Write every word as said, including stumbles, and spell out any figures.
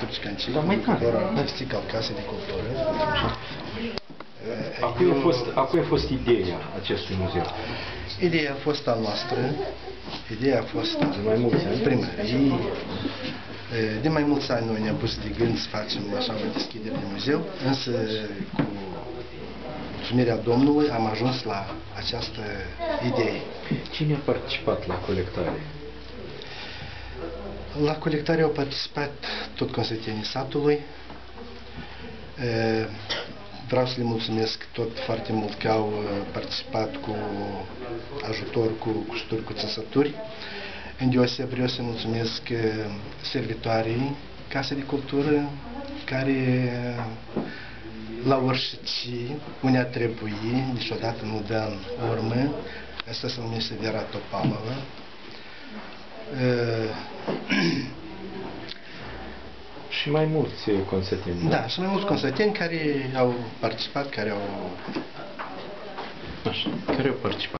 Mucicancii, Dar mai tare. artistic al Casei de Cultură. A cui, a fost, a cui a fost ideea acestui muzeu? Ideea a fost a noastră, ideea a fost de mai mulți ani. primării. De mai mulți ani noi ne-am pus de gând să facem așa o deschidere de muzeu, însă cu mulțumirea Domnului am ajuns la această idee. Cine a participat la colectare? La colectare au participat tot consătenii satului. Vreau să le mulțumesc tot foarte mult că au participat cu ajutor, cu custuri, cu țesături. Îndeoseb vreau să mulțumesc servitoarei Casei de Cultură, care la orice unde a trebui, niciodată nu dă în urmă. Asta se numește Vera Topalova. Și mai mulți consăteni. Da, și mai mulți consăteni care au participat, care au... Așa, care au participat.